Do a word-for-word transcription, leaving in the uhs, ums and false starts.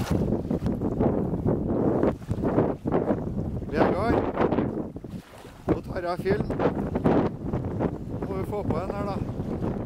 Vegard, nå tar jeg film. Må vi få på en her da.